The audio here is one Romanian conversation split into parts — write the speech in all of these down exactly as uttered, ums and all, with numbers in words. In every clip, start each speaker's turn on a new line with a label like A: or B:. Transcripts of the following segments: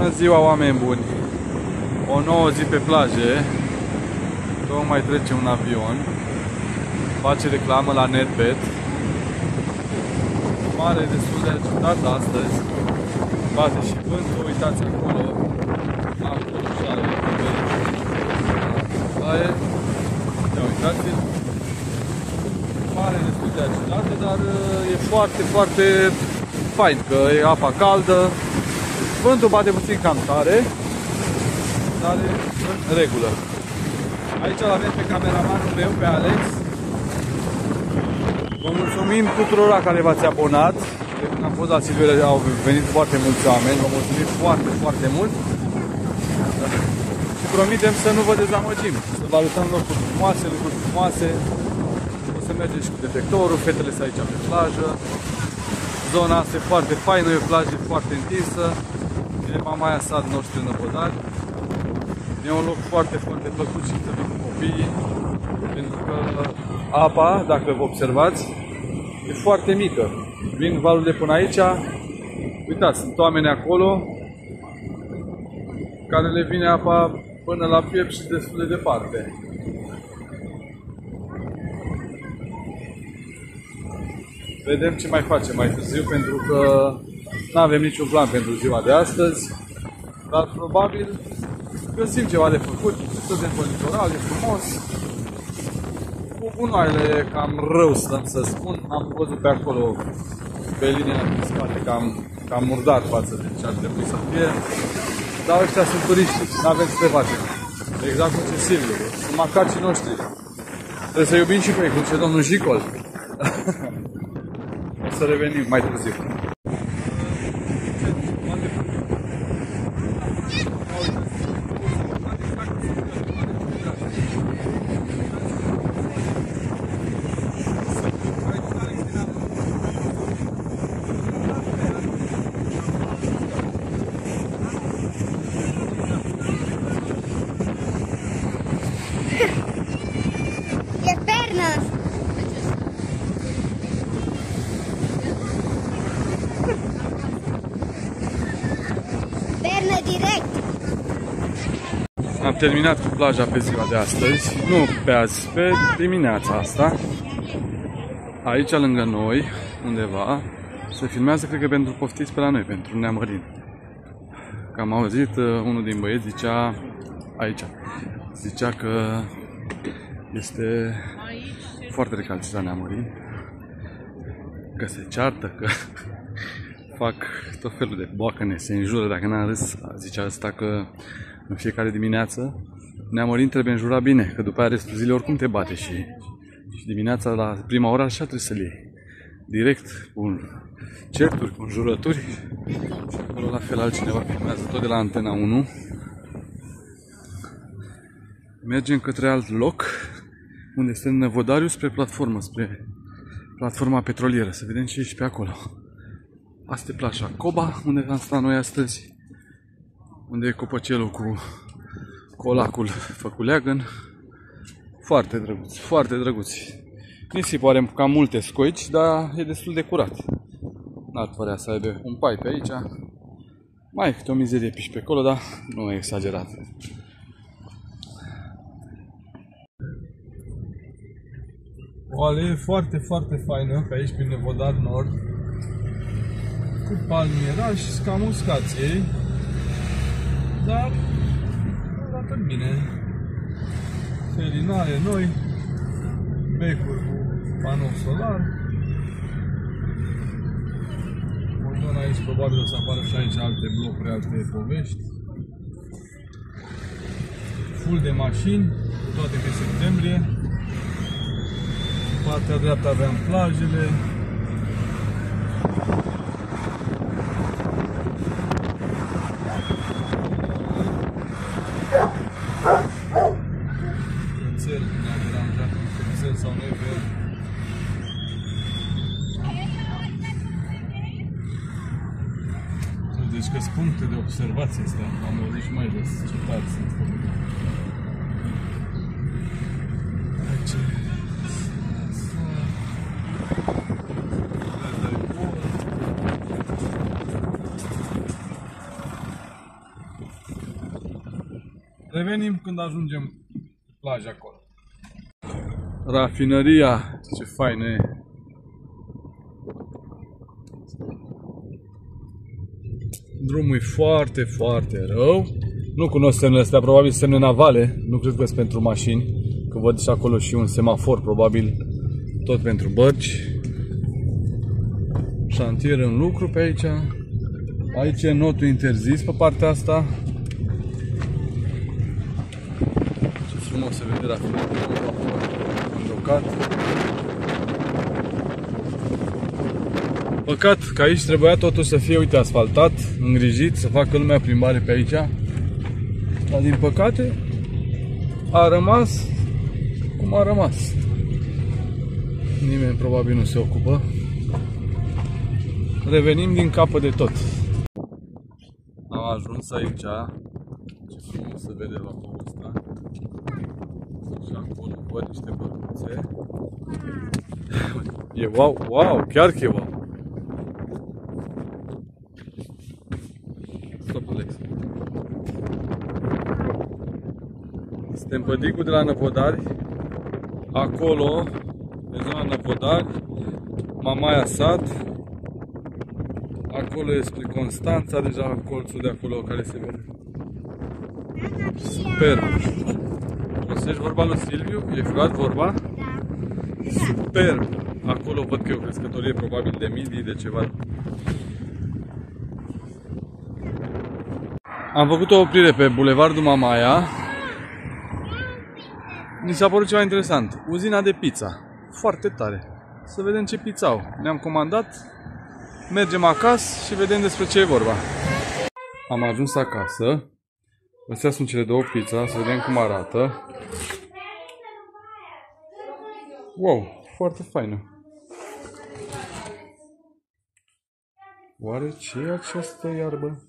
A: Bună ziua, oameni buni! O nouă zi pe plaje. Tocmai trece un avion. Face reclamă la NetBet. Mare destul de agitat astăzi. Bate și vântul, uitați acolo. Am coloșare. Baie. Ia uitați-l. Mare destul de agitată, dar e foarte, foarte fain, că e apa caldă. Vântul bate puțin cam tare, dar e în regulă. Aici îl avem pe cameramanul meu, pe Alex. Vă mulțumim tuturor care v-ați abonat. De când am fost la Sibiu au venit foarte mulți oameni. Vă mulțumim foarte, foarte mult. Și promitem să nu vă dezamăgim. Să vă arătăm locuri frumoase, lucruri frumoase. O să mergeți cu detectorul, fetele sunt aici pe plajă. Zona asta e foarte faină, e o plajă foarte întinsă. E Mamaia Sat noștri năpădari. E un loc foarte, foarte plăcut și să vin cu copiii. Pentru că apa, dacă vă observați, e foarte mică. Vin valurile până aici. Uitați, sunt oameni acolo care le vine apa până la piept și destul de departe. Vedem ce mai facem mai târziu, pentru că nu avem niciun plan pentru ziua de astăzi, dar probabil găsim ceva de făcut. Suntem pe litoral, e frumos. Cu gunoaiele cam rău, stăm să spun. Am văzut pe acolo, pe linia de spate, cam, cam murdar față de ce ar trebui să fie. Dar ăștia sunt turiști, nu avem ce să facem. Exact cum ce Silviu, sunt macacii noștri. Trebuie să iubim și pe ei, cum ce domnul Jicol. O să revenim mai târziu. Am terminat cu plaja pe ziua de astăzi, nu pe azi, pe dimineața asta. Aici lângă noi, undeva, se filmează, cred că pentru poftiți pe la noi, pentru Neamărin. Că am auzit, unul din băieți zicea, aici, zicea că este foarte recalcitrant la Neamărin, că se ceartă, că fac tot felul de boacăne, se înjură, dacă n-am râs, zicea asta că în fiecare dimineață Neamărin trebuie înjurat bine, că după aia restul zilei oricum te bate și, și dimineața la prima oră așa trebuie să-l iei. Direct, cu certuri, cu înjurături. Și acolo la fel altcineva filmează tot de la Antena unu. Mergem către alt loc, unde este în Năvodariu, spre platformă, spre platforma petrolieră. Să vedem ce e și pe acolo. Asta e plaja Coba, unde am stat noi astăzi. Unde e copăcelul cu colacul făcut leagăn. Foarte drăguț, foarte drăguți. Nisip are cam multe scoici, dar e destul de curat. N-ar părea să aibă un pai pe aici. Mai e câte o mizerie piși pe acolo, dar nu e exagerat. O alee foarte, foarte faină pe aici, prin Nevodar Nord. Cu palmierași și cam uscați ei. Dar arată bine. Felinare noi, becuri cu panou solar. O zonă aici probabil o să apară și aici alte blocuri, alte povești. Full de mașini, cu toate că e septembrie. În partea dreaptă aveam plajele. Sau nivel. Deci că sunt puncte de observație astea. Am auzit și mai jos ce tari sunt făcute. Aici. Revenim când ajungem plaja acolo. Rafinăria, ce faină e. Drumul e foarte, foarte rău. Nu cunosc semnele astea, probabil semne navale. Nu cred că sunt pentru mașini. Că văd și acolo și un semafor, probabil tot pentru bărci. Șantier în lucru pe aici. Aici e notul interzis pe partea asta. Ce frumos se vede rafinăria. Îndocat. Păcat că aici trebuia totul să fie, uite, asfaltat, îngrijit, să facă lumea plimbare pe aici. Dar din păcate a rămas cum a rămas. Nimeni probabil nu se ocupă. Revenim din capăt de tot. Am ajuns aici. Ce frumos se vede vaporul ăsta. Și acolo văd niște bărbuțe. E wow, wow, chiar că e wow. Stop, Alex. Suntem pe digul de la Năvodari. Acolo, pe zona Năvodari, Mamaia Sat. Acolo e spre Constanța, deja colțul de acolo care se vede. Superb! Folosești vorba lui Silviu? E furat vorba? Da. Superb! Acolo văd că e o crescătorie probabil de midii, de ceva. Am făcut o oprire pe Bulevardul Mamaia. Mi s-a părut ceva interesant. Uzina de pizza. Foarte tare. Să vedem ce pizza au. Ne-am comandat. Mergem acasă și vedem despre ce e vorba. Am ajuns acasă. Astea sunt cele două pizza. Să vedem cum arată. Wow, foarte faină. Oare ce e această iarbă?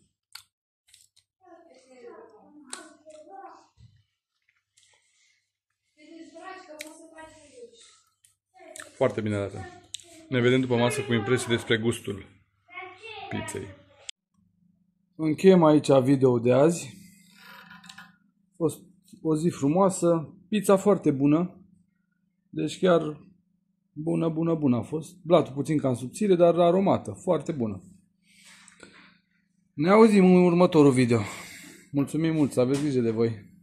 A: Foarte bine arată. Ne vedem după masă cu impresii despre gustul pizzei. Încheiem aici video de azi. A fost o zi frumoasă. Pizza foarte bună. Deci chiar bună, bună, bună a fost. Blatul puțin cam subțire, dar aromată. Foarte bună. Ne auzim în următorul video. Mulțumim mult, să aveți grijă de voi.